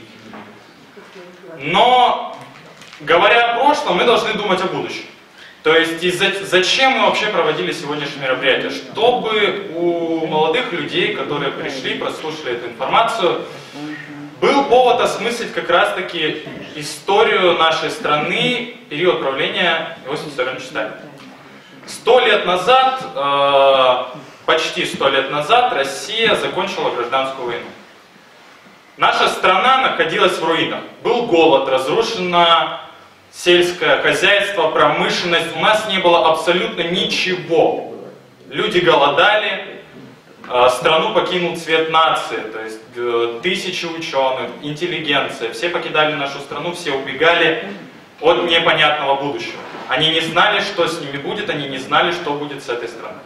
Но, говоря о прошлом, мы должны думать о будущем. То есть, и за, зачем мы вообще проводили сегодняшнее мероприятие? Чтобы у молодых людей, которые пришли, прослушали эту информацию, был повод осмыслить как раз-таки историю нашей страны, период правления Иосифа Виссарионовича Сталина. Сто лет назад, э, почти сто лет назад, Россия закончила гражданскую войну. Наша страна находилась в руинах. Был голод, разрушена сельское хозяйство, промышленность, у нас не было абсолютно ничего. Люди голодали, страну покинул цвет нации, то есть тысячи ученых, интеллигенция, все покидали нашу страну, все убегали от непонятного будущего. Они не знали, что с ними будет, они не знали, что будет с этой страной.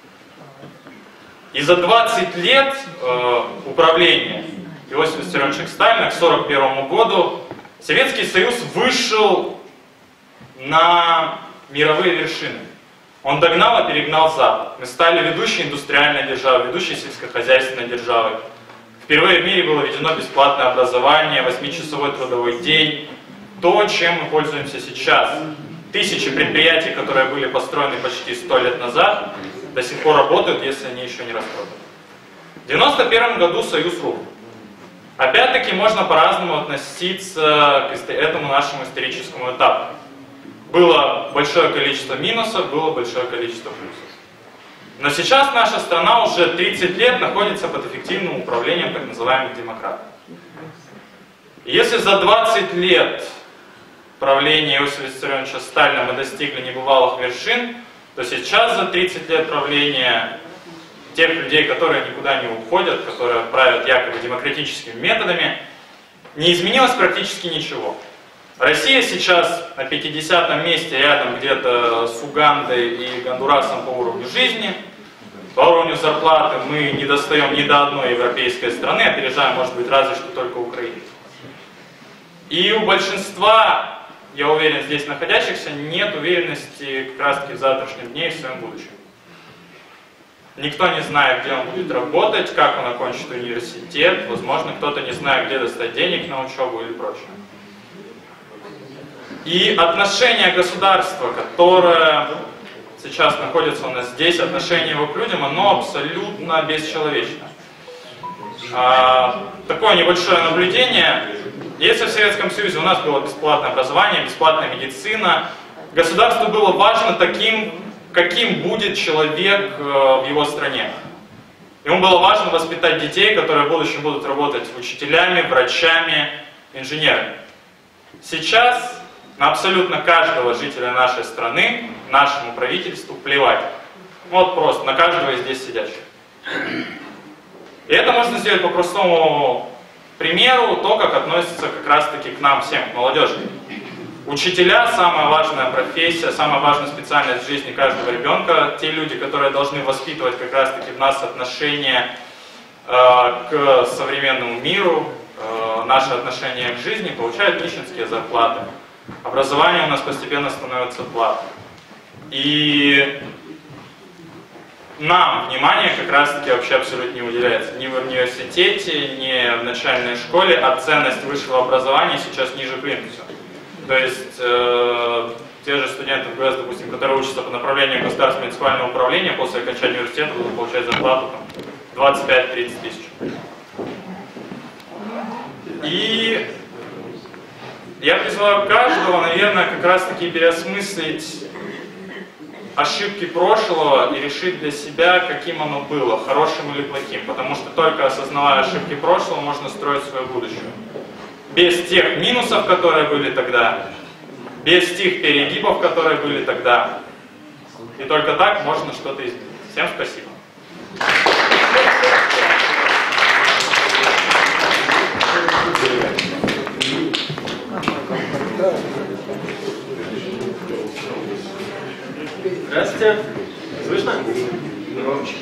И за двадцать лет э, управления Иосифа Виссарионовича Сталина к сорок первому году Советский Союз вышел на мировые вершины. Он догнал и перегнал Запад. Мы стали ведущей индустриальной державой, ведущей сельскохозяйственной державой. Впервые в мире было введено бесплатное образование, восьмичасовой трудовой день. То, чем мы пользуемся сейчас. Тысячи предприятий, которые были построены почти сто лет назад, до сих пор работают, если они еще не распроданы. В девяносто первом году Союз рухнул. Опять-таки можно по-разному относиться к этому нашему историческому этапу. Было большое количество минусов, было большое количество плюсов. Но сейчас наша страна уже тридцать лет находится под эффективным управлением так называемых демократов. И если за двадцать лет правления Иосифа Виссарионовича Сталина мы достигли небывалых вершин, то сейчас за тридцать лет правления тех людей, которые никуда не уходят, которые правят якобы демократическими методами, не изменилось практически ничего. Россия сейчас на пятидесятом месте, рядом где-то с Угандой и Гондурасом по уровню жизни. По уровню зарплаты мы не достаем ни до одной европейской страны, опережаем, может быть, разве что только Украину. И у большинства, я уверен, здесь находящихся, нет уверенности как раз-таки в завтрашнем дне и в своем будущем. Никто не знает, где он будет работать, как он окончит университет, возможно, кто-то не знает, где достать денег на учебу или прочее. И отношение государства, которое сейчас находится у нас здесь, отношение его к людям, оно абсолютно бесчеловечное. А, такое небольшое наблюдение. Если в Советском Союзе у нас было бесплатное образование, бесплатная медицина, государству было важно таким, каким будет человек в его стране. Ему было важно воспитать детей, которые в будущем будут работать учителями, врачами, инженерами. Сейчас на абсолютно каждого жителя нашей страны, нашему правительству плевать. Вот просто, на каждого из здесь сидящих. И это можно сделать по простому примеру, то, как относится как раз-таки к нам всем, к молодежи. Учителя – самая важная профессия, самая важная специальность в жизни каждого ребенка. Те люди, которые должны воспитывать как раз-таки в нас отношение э, к современному миру, э, наше отношение к жизни, получают нищенские зарплаты. Образование у нас постепенно становится платным. И нам внимание как раз-таки вообще абсолютно не уделяется. Ни в университете, ни в начальной школе, а ценность высшего образования сейчас ниже плинтуса. То есть э, те же студенты в ГУЭС, допустим, которые учатся по направлению государственного муниципального управления, после окончания университета будут получать зарплату двадцать пять — тридцать тысяч. И я призываю каждого, наверное, как раз-таки переосмыслить ошибки прошлого и решить для себя, каким оно было, хорошим или плохим. Потому что только осознавая ошибки прошлого, можно строить свое будущее. Без тех минусов, которые были тогда, без тех перегибов, которые были тогда. И только так можно что-то изменить. Всем спасибо. Здравствуйте. Слышно? Громче.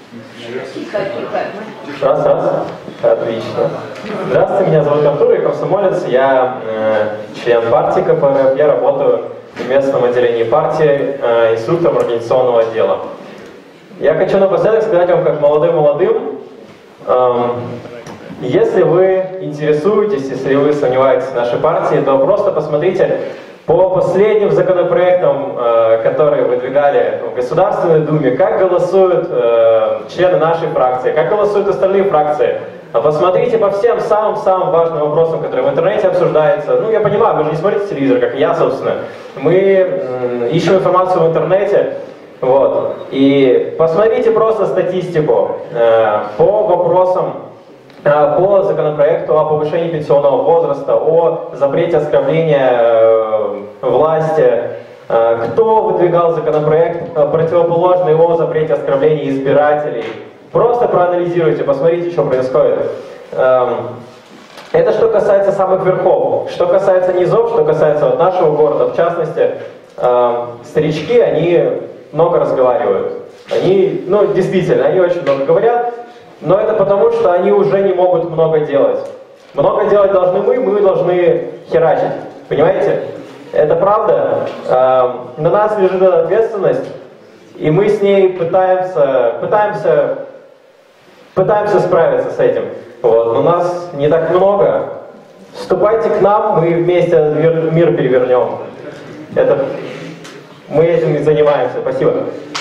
Раз, раз. Отлично. Здравствуйте, меня зовут Артур, я комсомолец, я э, член партии ка пэ эр эф, я работаю в местном отделении партии э, инструктором организационного отдела. Я хочу напоследок сказать вам, как молодым-молодым, э, если вы интересуетесь, если вы сомневаетесь в нашей партии, то просто посмотрите по последним законопроектам, э, которые выдвигали в Государственной Думе, как голосуют э, члены нашей фракции, как голосуют остальные фракции. А посмотрите по всем самым-самым важным вопросам, которые в интернете обсуждаются. Ну, я понимаю, вы же не смотрите телевизор, как и я, собственно. Мы э, ищем информацию в интернете. Вот. И посмотрите просто статистику э, по вопросам, по законопроекту о повышении пенсионного возраста, о запрете оскорбления э, власти. Э, кто выдвигал законопроект противоположный о запрете оскорбления избирателей? Просто проанализируйте, посмотрите, что происходит. Э, это что касается самых верхов. Что касается низов, что касается вот нашего города, в частности, э, старички, они много разговаривают. Они, ну, действительно, они очень много говорят. Но это потому, что они уже не могут много делать. Много делать должны мы, мы должны херачить. Понимаете? Это правда. Э, на нас лежит эта ответственность, и мы с ней пытаемся, пытаемся, пытаемся справиться с этим. Вот. Но нас не так много. Вступайте к нам, мы вместе мир перевернем. Это, мы этим и занимаемся. Спасибо.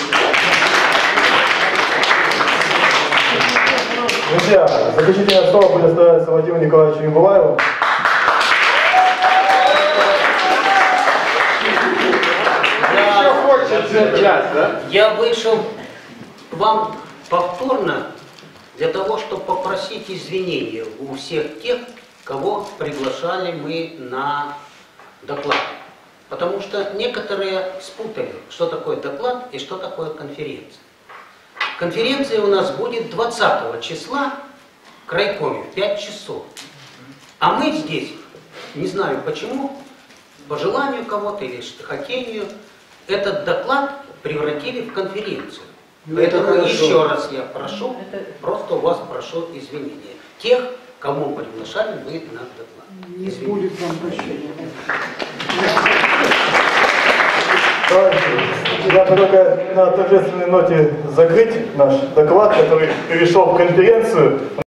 Друзья, заключительное слово предоставляется Владимиру Николаевичу Ибулаеву. Я, я вышел к вам повторно для того, чтобы попросить извинения у всех тех, кого приглашали мы на доклад. Потому что некоторые спутали, что такое доклад и что такое конференция. Конференция у нас будет двадцатого числа в крайкоме в пять часов. А мы здесь, не знаю почему, по желанию кого-то или хотению, этот доклад превратили в конференцию. Ну, поэтому еще раз я прошу, просто у вас прошу извинения. Тех, кому приглашали мы на доклад. Не будет вам прощения. Я предлагаю на торжественной ноте закрыть наш доклад, который перешел в конференцию.